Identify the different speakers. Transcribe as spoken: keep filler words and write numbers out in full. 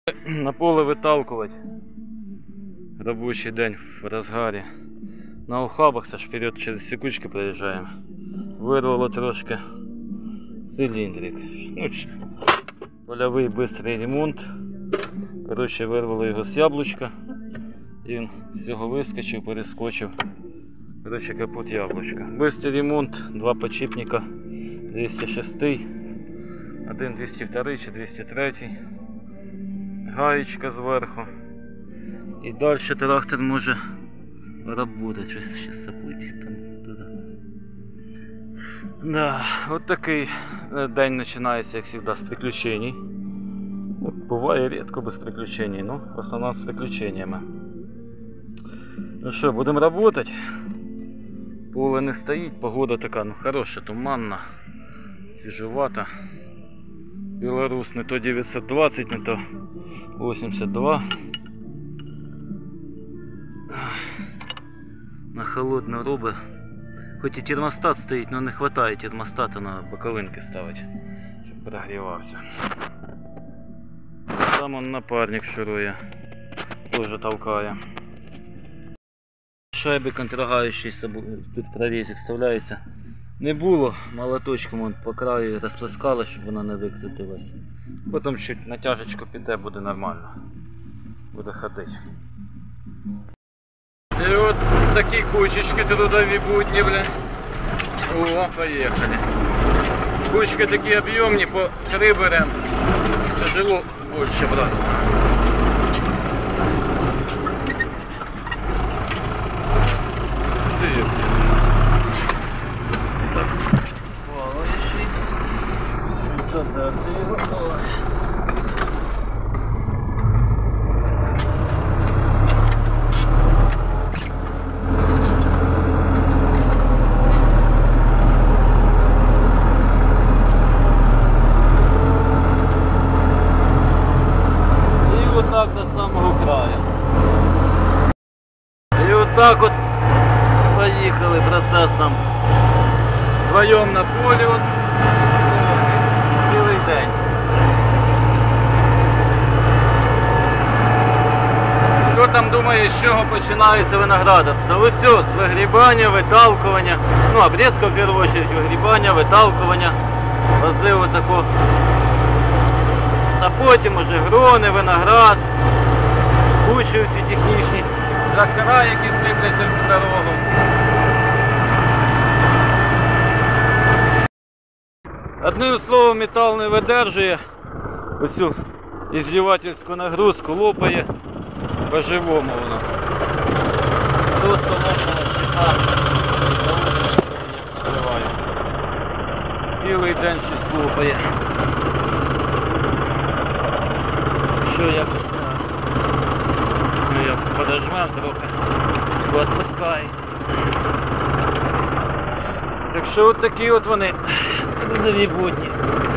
Speaker 1: На поле виталкувати. Робочий день в розгарі. На ухабах це ж вперед через секучки проїжджаємо. Вирвало трошки циліндрик. Ну, польовий швидкий ремонт. Коротше, вирвало його з яблучка. І він з цього вискочив, перескочив. Коротше, капот яблучка. Бистрий ремонт, два подшипника двісті шість, один двісті два чи двісті три. Гаєчка зверху. І далі трактор може працювати. Щось ще саплить там туди. Да, от такий день починається, як завжди, з приключень. Ну, буває рідко без приключень, ну, в основному з приключеннями. Ну що, будемо працювати. Поле не стоїть, погода така, ну, хороша, туманна, свіжувата. Білорус не то дев'ятсот двадцять, не то вісімдесят два. На холодно робить. Хоч і термостат стоїть, але не вистачає термостата, на боковинки ставити, щоб прогрівався. Там он напарник шурує, теж толкає. Шайби контрагаючі, тут прорізик вставляється. Не було, молоточком вон по краю розплескали, щоб вона не викрутилась. Потім чуть натяжечку піде, буде нормально. Буде ходити. І от такі кучечки трудові будні, бля. О, поїхали. Кучки такі об'ємні, по три беремо. Тяжело більше брати. Задати його. І отак до самого краю. І отак от поїхали процесом вдвоєм на полі. От. Цілий день. Хто там думає, з чого починається виноградарство? Ось з вигрібання, виталкування, ну, обрізка в першу чергу, вигрібання, виталкування, возив отако. А потім уже грони, виноград, кучі всі технічні, трактора, які сипляться всю дорогу. Одним словом, метал не видержує оцю ізлівательську нагрузку, лопає по-живому воно. Просто лопала щита, називаю. Цілий день щось лопає. Що якось так. Ми його подожмемо трохи, бо відпускається. Так що от такі от вони трудові будні.